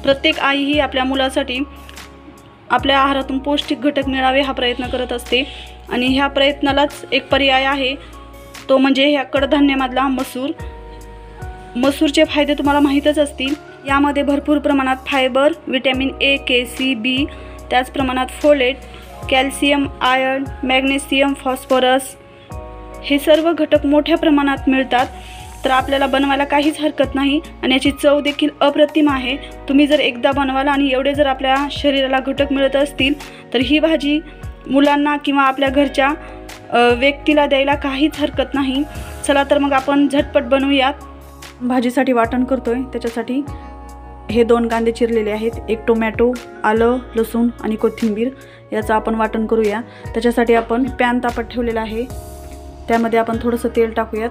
प्रत्येक आई ही आपल्या मुलासाठी आपल्या आहारातून पौष्टिक घटक मिळावे हा प्रयत्न करत असते आणि ह्या प्रयत्नालाच एक पर्याय आहे, तो म्हणजे ह्या कडधान्यामधला मसूर। मसूरचे फायदे तुम्हाला माहीतच असतील। यामध्ये भरपूर प्रमाणात fibre, vitamin A, K, C, B, त्याच प्रमाणात folate, calcium, iron, magnesium, phosphorus हे सर्व घटक मोठ्या प्रमाणात मिळतात। तर आपल्याला बनवायला काहीच हरकत नाही आणि याची चव देखील अप्रतिम आहे। तुम्ही जर एकदा बनवाल आणि एवढे जर आपल्या शरीराला घटक मिळत असतील तर ही भाजी मुलांना किंवा आपल्या घरच्या व्यक्तीला द्यायला काहीच हरकत नाही। चला तर मग आपण झटपट बनवूयात। भाजीसाठी वाटण करतोय, त्याच्यासाठी हे 2 कांदे चिरलेले आहेत, 1 टोमॅटो, आलं, लसूण आणि कोथिंबीर याचं आपण वाटण करूया। त्याच्यासाठी आपण पॅन तापत ठेवलेला आहे, त्यामध्ये आपण थोडंसं तेल टाकूयात।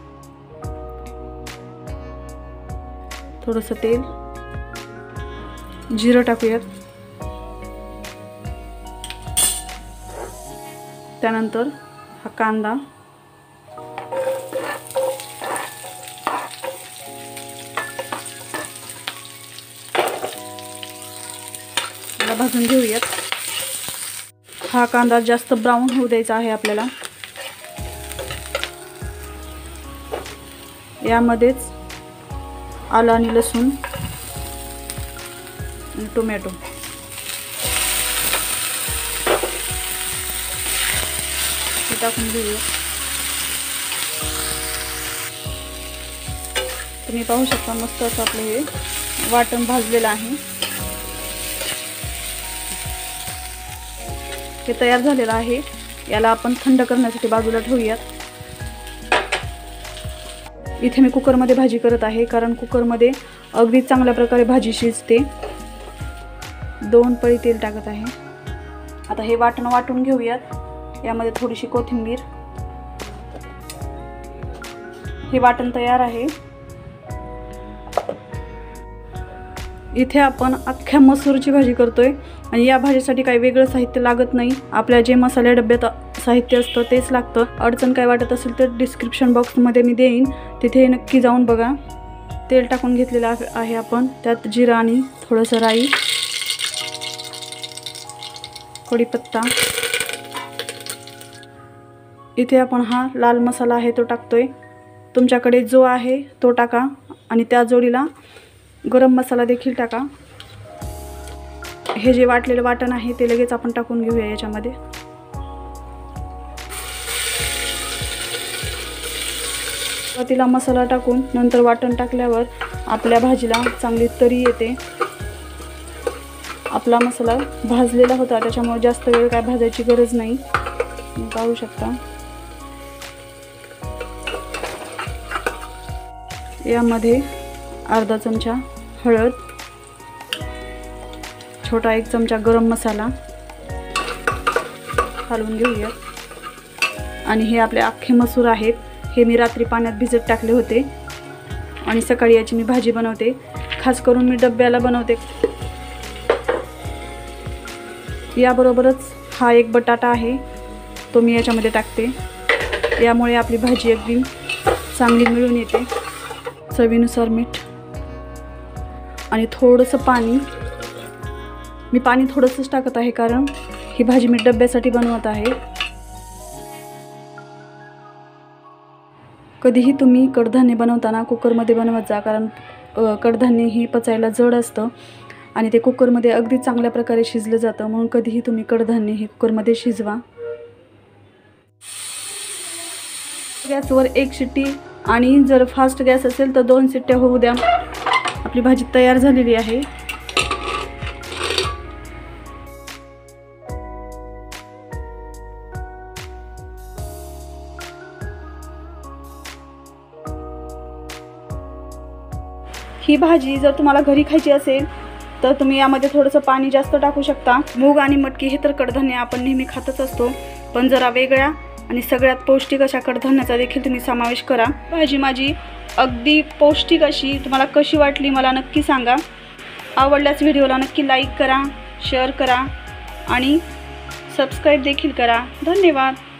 थोडंसं तेल, जिरं टाकूयात, त्यानंतर हा कांदा, भाजून घेऊयात। हा कांदा जास्त ब्राऊन होऊ द्यायचा आहे आपल्याला। यामध्येच आलं आणि लसूण आणि टोमॅटो हे टाकून घेऊया। तुम्ही पाहू शकता मस्त असं आपलं हे वाटण भाजलेलं आहे। हे तयार झालेलं आहे, याला आपण थंड करण्यासाठी बाजूला ठेवूयात। इथे मी कुकरमध्ये भाजी करत आहे, कारण कुकरमध्ये अगदी चांगल्या प्रकारे भाजी शिजते। 2 पळी तेल टाकत आहे। आता हे वाटण वाटून घेऊयात। यामध्ये थोडीशी कोथिंबीर। हे वाटण तयार आहे। इथे आपण अख्ख्या मसूरची भाजी करतोय आणि या भाजीसाठी काही वेगळं साहित्य लागत नाही। आपल्या जे मसाले डब्यात साहित्य असतं तेच लागतं। अडचण काय वाटत असेल तर डिस्क्रिप्शन बॉक्समध्ये मी देईन, तिथे नक्की जाऊन बघा। तेल टाकून घेतलेलं आहे आपण, त्यात जिरा आणि थोडंसं राई, कढीपत्ता। इथे आपण हा लाल मसाला आहे तो टाकतोय, तुमच्याकडे जो आहे तो टाका आणि त्या जोडीला गरम मसाला देखील टाका। हे जे वाटलेलं वाटण आहे ते लगेच आपण टाकून घेऊया याच्यामध्ये। सुरुवातीला मसाला टाकून नंतर वाटण टाकल्यावर आपल्या भाजीला चांगली तरी येते। आपला मसाला भाजलेला होता त्याच्यामुळे जास्त वेळ काय भाजायची गरज नाही, पाहू शकता। यामध्ये अर्धा चमचा हळद, छोटा 1 चमचा गरम मसाला घालून घेऊया। आणि हे आपले अख्खे मसूर आहेत, हे मी रात्री पाण्यात भिजत टाकले होते आणि सकाळी याची मी भाजी बनवते। खास करून मी डब्याला बनवते। याबरोबरच हा 1 बटाटा आहे, तो मी याच्यामध्ये टाकते। यामुळे आपली भाजी अगदी चांगली मिळून येते। चवीनुसार मीठ आणि थोडंसं पाणी। मी पाणी थोडंसंच टाकत आहे, कारण ही भाजी मी डब्यासाठी बनवत आहे। कधीही तुम्ही कडधान्य बनवताना कुकरमध्ये बनवत जा, कारण कडधान्य ही पचायला जड असतं आणि ते कुकरमध्ये अगदी चांगल्या प्रकारे शिजलं जातं, म्हणून कधीही तुम्ही कडधान्य हे कुकरमध्ये शिजवा। गॅसवर 1 शिट्टी आणि जर फास्ट गॅस असेल तर 2 शिट्ट्या होऊ द्या। आपली भाजी तयार झालेली आहे। ही भाजी जर तुम्हाला घरी खायची असेल तर तुम्ही यामध्ये थोडंसं पाणी जास्त टाकू शकता। मूग आणि मटकी हे तर कडधान्य आपण नेहमी खातच असतो, पण जरा वेगळ्या आणि सगळ्यात पौष्टिक अशा कडधान्याचा देखील तुम्ही समावेश करा। भाजी माझी अगदी पौष्टिक अशी तुम्हाला कशी वाटली मला नक्की सांगा। आवडल्यास व्हिडिओला नक्की लाईक करा, शेअर करा आणि सबस्क्राईब देखील करा। धन्यवाद।